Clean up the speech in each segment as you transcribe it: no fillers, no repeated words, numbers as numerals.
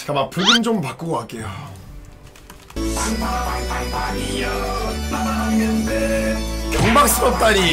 잠깐만 브금 좀 바꾸고 갈게요. 경박스럽다니.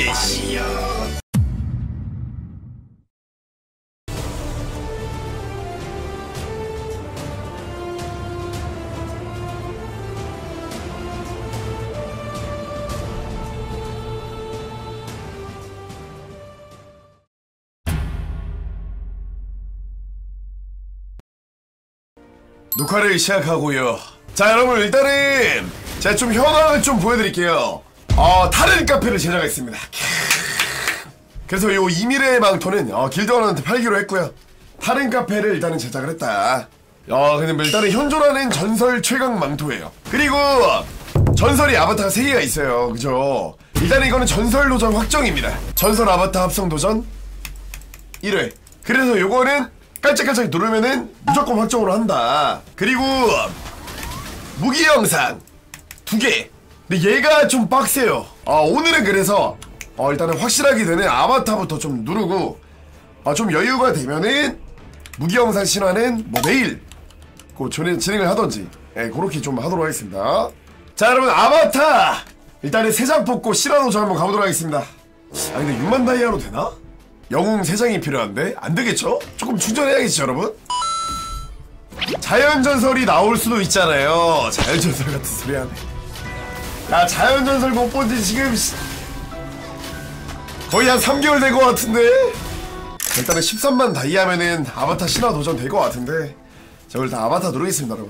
녹화를 시작하고요. 자 여러분 일단은 제가 좀 현황을 좀 보여드릴게요. 다른 카페를 제작했습니다. 그래서 요 이미래의 망토는 길드원한테 팔기로 했고요. 다른 카페를 일단은 제작을 했다. 근데 일단은 현존하는 전설 최강 망토예요. 그리고 전설이 아바타가 3개가 있어요. 그죠? 일단은 이거는 전설 도전 확정입니다. 전설 아바타 합성 도전 1회. 그래서 요거는 깔짝깔짝 누르면은 무조건 확정으로 한다. 그리고 무기 영상 2개. 근데 얘가 좀 빡세요. 오늘은 그래서 일단은 확실하게 되는 아바타부터 좀 누르고 좀 여유가 되면은 무기 영상 신화는 뭐 내일 진행을 하던지 그렇게 좀 하도록 하겠습니다. 자 여러분 아바타 일단은 3장 뽑고 실화 도전 한번 가보도록 하겠습니다. 근데 6만 다이아로 되나? 영웅 3장이 필요한데? 안되겠죠? 조금 충전해야겠죠 여러분? 자연전설이 나올 수도 있잖아요. 자연전설 같은 소리 하네. 야 자연전설 못 본지 지금 거의 한 3개월 된 것 같은데? 일단은 13만 다이아면은 아바타 신화 도전 될 것 같은데 자 일단 아바타 누르겠습니다 여러분.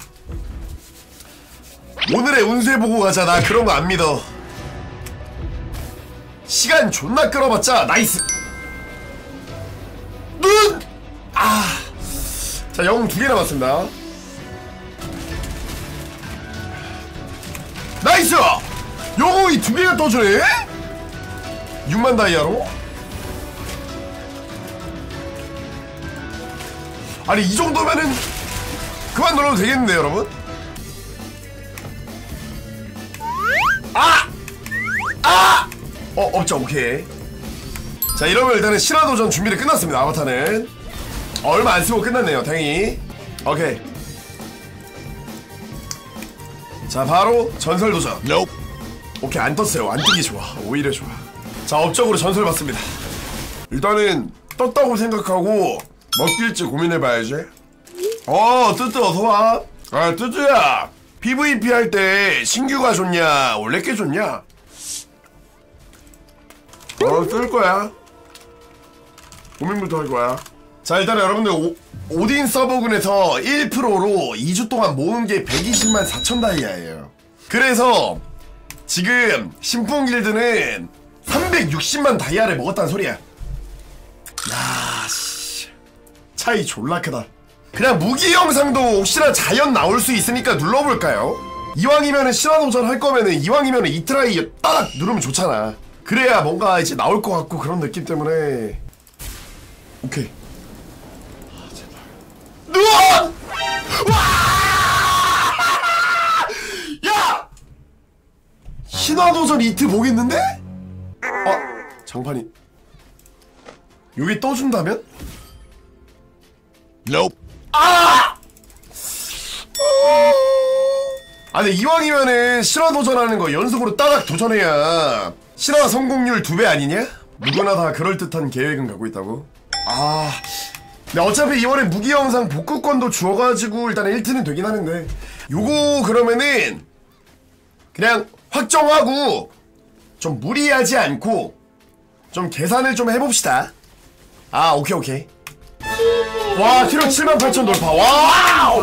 오늘의 운세 보고 가자. 나 그런 거 안 믿어. 시간 존나 끌어봤자 나이스. 눈! 자 영웅 2개 남았습니다. 나이스! 영웅이 2개가 떠주네? 6만 다이아로? 아니 이 정도면은 그만 눌러도 되겠는데 여러분? 없죠. 오케이. 자 이러면 일단은 신화도전 준비를 끝났습니다. 아바타는 얼마 안 쓰고 끝났네요. 다행히. 오케이. 자 바로 전설도전. 오케이 안 떴어요. 안 뜨기 좋아. 오히려 좋아. 자 업적으로 전설 받습니다. 일단은 떴다고 생각하고 먹힐지 고민해봐야지. 뜨뜨 어서와. 뜨뜨야 PVP 할 때 신규가 좋냐 원래 게 좋냐? 뜰 거야. 고민부터 할 거야. 자 일단 여러분들 오딘 서버군에서 1%로 2주 동안 모은 게 120만 4천 다이아예요. 그래서 지금 신풍 길드는 360만 다이아를 먹었다는 소리야. 야 씨 차이 졸라 크다. 그냥 무기 영상도 혹시나 자연 나올 수 있으니까 눌러볼까요? 이왕이면은 신화도전 할 거면은 이왕이면은 이 트라이 딱 누르면 좋잖아. 그래야 뭔가 이제 나올 것 같고 그런 느낌 때문에. 오케이. 제발. 눈! 와! 야! 신화도전 이트 보겠는데? 장판이. 여기 떠준다면? Nope. 근데 이왕이면은 실화 도전하는 거 연속으로 따닥 도전해야 실화 성공률 2배 아니냐? 누구나 다 그럴듯한 계획은 갖고 있다고. 근데 어차피 이번에 무기 영상 복구권도 주어가지고 일단 1트는 되긴 하는데 요거 그러면은 그냥 확정하고 좀 무리하지 않고 좀 계산을 좀 해봅시다. 오케이. 와 티력 78,000 돌파. 와우!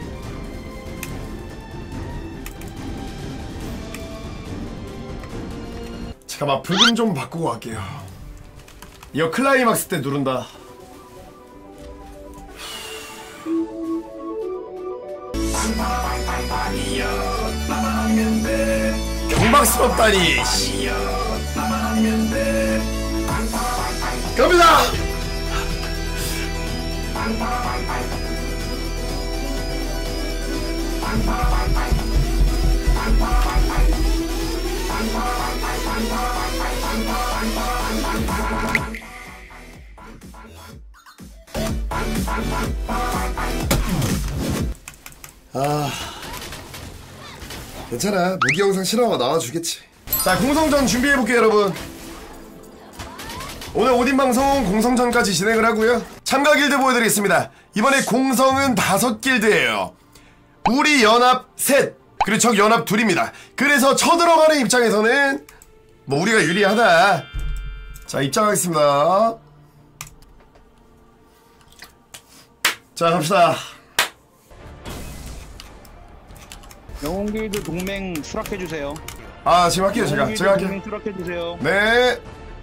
잠깐만 브금 좀 바꾸고 갈게요. 이거 클라이막스 때 누른다. 경박스럽다니. 갑니다. 아 괜찮아. 무기 영상 실화가 나와주겠지. 자, 공성전 준비해볼게요 여러분. 오늘 오딘 방송 공성전까지 진행을 하고요. 참가 길드 보여드리겠습니다. 이번에 공성은 5길드예요. 우리 연합 셋, 그리고 적 연합 둘입니다. 그래서 쳐들어가는 입장에서는 뭐 우리가 유리하다. 자, 입장하겠습니다. 자, 갑시다. 영웅길드 동맹 수락해주세요. 아, 지금 할게요. 제가 할게요. 동맹 수락해주세요. 네.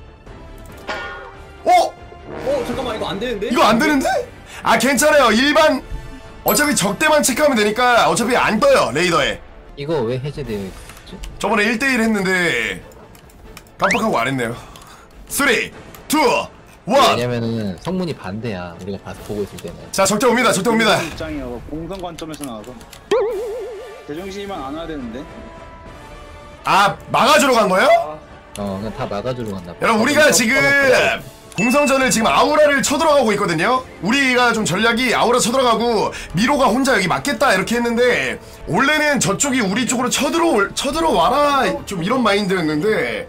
잠깐만 이거 안 되는데? 이거 안 되는데? 아, 괜찮아요. 일반 어차피 적대만 체크하면 되니까 어차피 안 떠요 레이더에. 이거 왜 해제되어 있지? 저번에 1대1 했는데 깜빡하고 안 했네요. 3, 2, 1. 왜냐면은 성문이 반대야. 우리가 봐서 보고 있을 때는. 자, 적대 옵니다. 적대 옵니다. 입장이요. 공성 관점에서 나와서 제정신이만 안 와야 되는데. 아, 막아주러 간 거예요? 그냥 다 막아주러 간다. 여러분, 우리가 지금 공성전을 지금 아우라를 쳐들어가고 있거든요. 우리가 좀 전략이 아우라 쳐들어가고 미로가 혼자 여기 맞겠다 이렇게 했는데, 원래는 저쪽이 우리 쪽으로 쳐들어와라 좀 이런 마인드였는데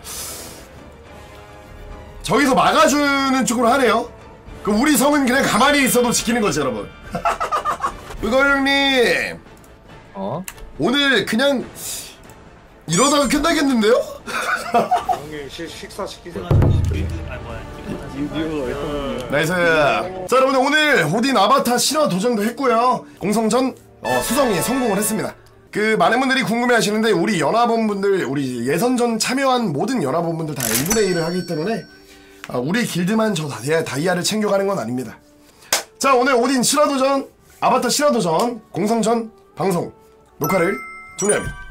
저기서 막아주는 쪽으로 하네요. 그럼 우리 성은 그냥 가만히 있어도 지키는 거지 여러분. 의걸 형님, 오늘 그냥 이러다가 끝나겠는데요? 형님 식사 시키세요. 나이스. 자, 여러분, 오늘 오딘 아바타 실화 도전도 했고요. 공성전 수성에 성공을 했습니다. 그 많은 분들이 궁금해하시는데 우리 연합원분들, 우리 예선전 참여한 모든 연합원분들 다 n분의 1을 하기 때문에 우리 길드만 저 다이아를 챙겨가는 건 아닙니다. 자, 오늘 오딘 실화도전, 아바타 실화도전, 공성전 방송 녹화를 종료합니다.